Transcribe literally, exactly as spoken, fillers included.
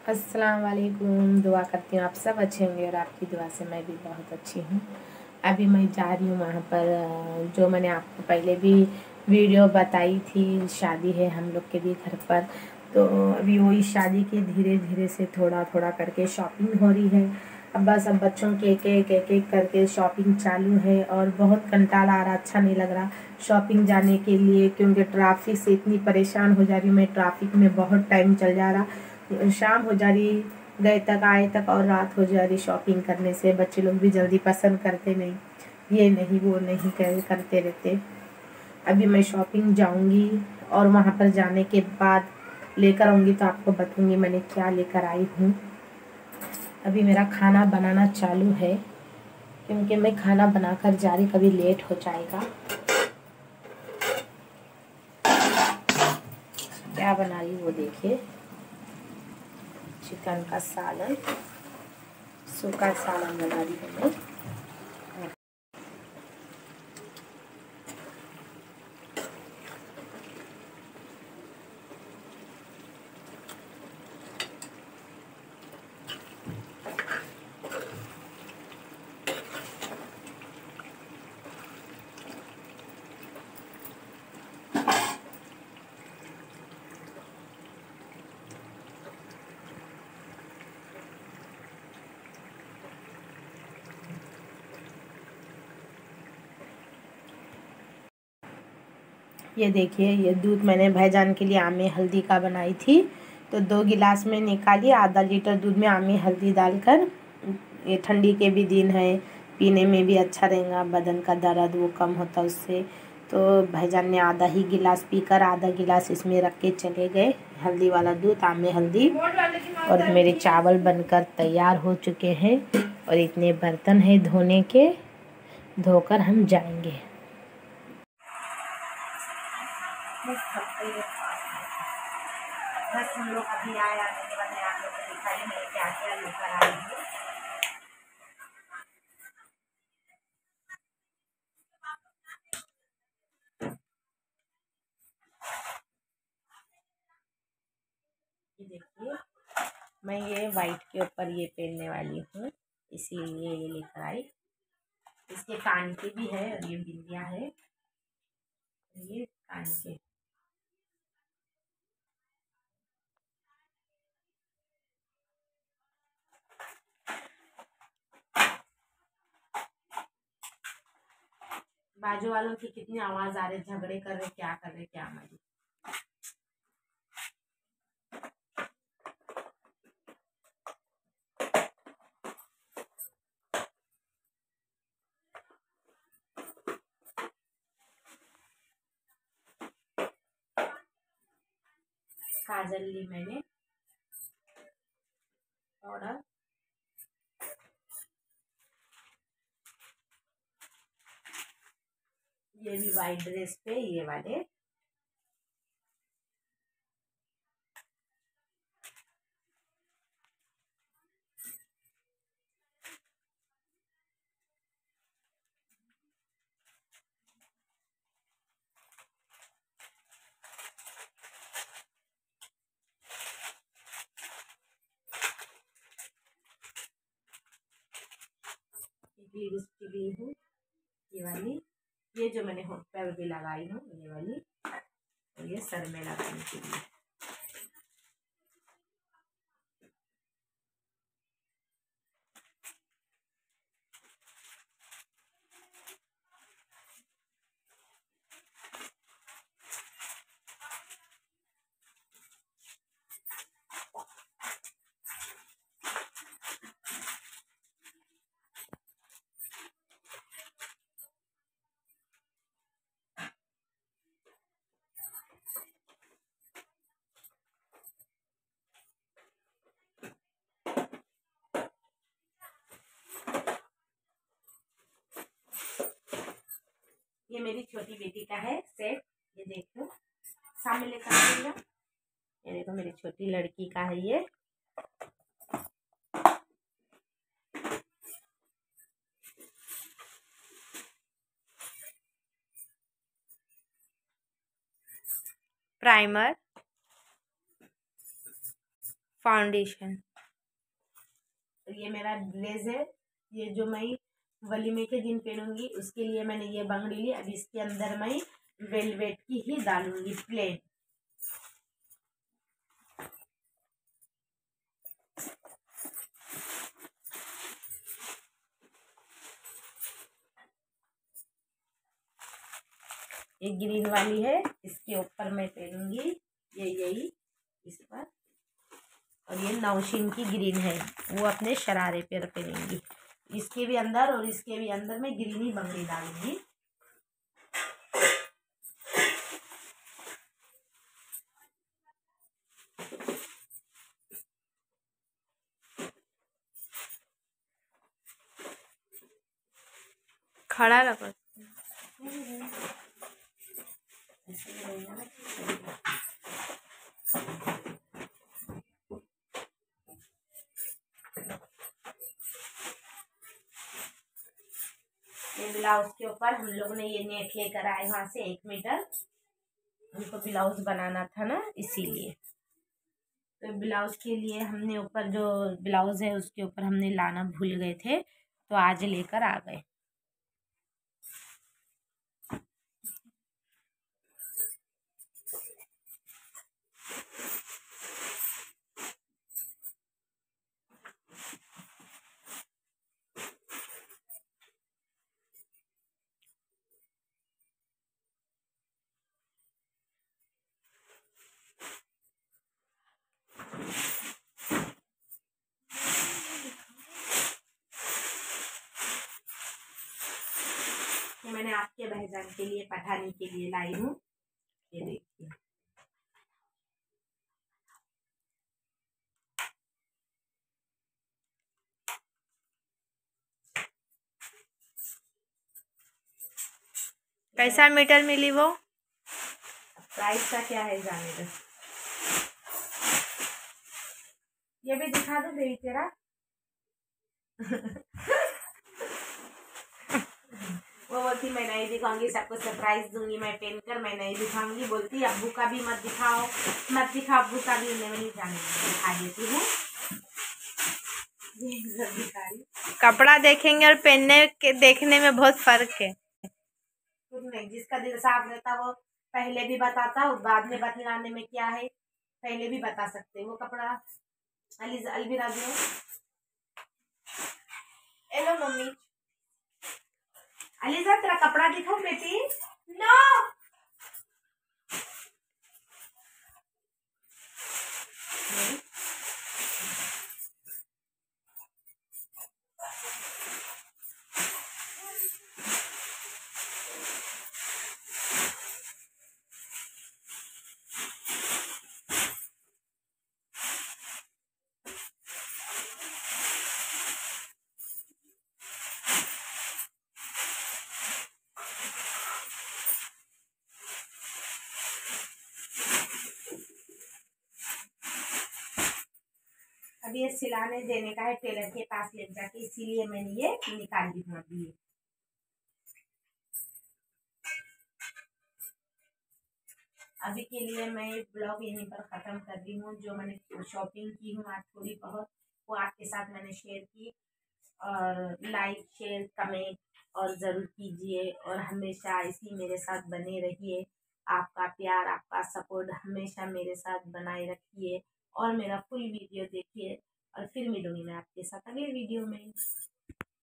अस्सलाम वालेकुम। दुआ करती हूँ आप सब अच्छे होंगे और आपकी दुआ से मैं भी बहुत अच्छी हूँ। अभी मैं जा रही हूँ वहाँ पर, जो मैंने आपको पहले भी वीडियो बताई थी, शादी है हम लोग के भी घर पर। तो अभी वही शादी के धीरे धीरे से थोड़ा थोड़ा करके शॉपिंग हो रही है। अब बस अब बच्चों के एक एक एक एक करके शॉपिंग चालू है और बहुत कंटाला आ रहा, अच्छा नहीं लग रहा शॉपिंग जाने के लिए, क्योंकि ट्रैफिक से इतनी परेशान हो जा रही हूँ मैं। ट्रैफिक में बहुत टाइम चल जा रहा, शाम हो जा रही गए तक आए तक और रात हो जा रही शॉपिंग करने से। बच्चे लोग भी जल्दी पसंद करते नहीं, ये नहीं वो नहीं कर, करते रहते। अभी मैं शॉपिंग जाऊंगी और वहाँ पर जाने के बाद लेकर आऊंगी तो आपको बताऊंगी मैंने क्या लेकर आई हूँ। अभी मेरा खाना बनाना चालू है, क्योंकि मैं खाना बनाकर जा रही, कभी लेट हो जाएगा। क्या बना रही वो देखिए, चिकन का सालन, सूखा सालन बना रही हूँ मैं। ये देखिए, ये दूध मैंने भाईजान के लिए आमे हल्दी का बनाई थी, तो दो गिलास में निकाली, आधा लीटर दूध में आमे हल्दी डालकर। ये ठंडी के भी दिन है, पीने में भी अच्छा रहेगा, बदन का दर्द वो कम होता उससे। तो भाईजान ने आधा ही गिलास पीकर आधा गिलास इसमें रख के चले गए, हल्दी वाला दूध, आमे हल्दी। और मेरे चावल बनकर तैयार हो चुके हैं और इतने बर्तन हैं धोने के, धोकर हम जाएंगे। बस हम लोग अभी आए, आने के बाद आप लोग को दिखाई मैं क्या क्या लेकर आई हूँ। ये देखिए, मैं ये वाइट के ऊपर ये पहनने वाली हूँ, इसीलिए ये लेकर आई। इसके कान के भी है और ये बिंदिया है, ये कान के। बाजू वालों की कितनी आवाज आ रही, झगड़े कर रहे, क्या कर रहे क्या मालूम। काजल ली मैंने और ये भी वाइट ड्रेस पे ये वाले। लिपस्टिक ली हूँ ये वाली, ये जो मैंने होठ पे भी लगाई हूँ ये वाली, और ये सर में लगाने के लिए। ये मेरी छोटी बेटी का है सेट, ये देखो सामने लेकर आइएगा। ये देखो मेरी छोटी लड़की का है ये। Primer, foundation. ये मेरा ड्रेस है, ये जो मैं वलीमे के दिन पहनूंगी उसके लिए मैंने ये बंगड़ी ली। अब इसके अंदर मैं वेलवेट की ही डालूंगी प्लेन। ये ग्रीन वाली है, इसके ऊपर मैं पहनूंगी ये यही इस पर। और ये नौशीन की ग्रीन है, वो अपने शरारे पर पहनेंगी। इसके भी अंदर और इसके भी अंदर मैं ग्रीन ही बंगड़ी डालूंगी। खड़ा रखो। ये ब्लाउज के ऊपर हम लोग ने ये नेट लेकर आए वहां से एक मीटर, उनको ब्लाउज बनाना था ना, इसीलिए। तो ब्लाउज के लिए हमने ऊपर जो ब्लाउज है उसके ऊपर हमने लाना भूल गए थे, तो आज लेकर आ गए। ये मैंने आपके बहजान के लिए पठानी के लिए लाई हूँ, ये देखिए। कैसा मीटर मिली वो? प्राइस का क्या है जाने दो। ये भी दिखा दो बेबी तेरा। वो बोलती मैं नहीं दिखाऊंगी, सबको सरप्राइज दूंगी, मैं पहन कर मैं नहीं दिखाऊंगी। बोलती अब्बू का भी मत दिखाओ, मत दिखाओ अब्बू का भी। मैं नहीं जाने दिखा देती हूँ। कपड़ा देखेंगे और पहनने के देखने में बहुत फर्क है। कुछ नहीं, जिसका दिल साफ रहता वो पहले भी बताता और बाद में बतलाने में क्या है, पहले भी बता सकते। वो कपड़ा अली अलविरा दो। हेलो मम्मी, अलीजा तेरा कपड़ा दिखाओ बेटी। नो अब ये सिलाने देने का है टेलर के पास ले जाके, इसीलिए मैंने ये निकाल दी हूँ अभी। अभी के लिए मैं ब्लॉग यहीं पर ख़त्म कर रही हूँ। जो मैंने शॉपिंग की हूँ आज थोड़ी बहुत, वो आपके साथ मैंने शेयर की। और लाइक शेयर कमेंट और ज़रूर कीजिए, और हमेशा इसी मेरे साथ बने रहिए। आपका प्यार, आपका सपोर्ट हमेशा मेरे साथ बनाए रखिए, और मेरा फुल वीडियो देखिए। और फिर मिलूंगी मैं आपके साथ अगले वीडियो में।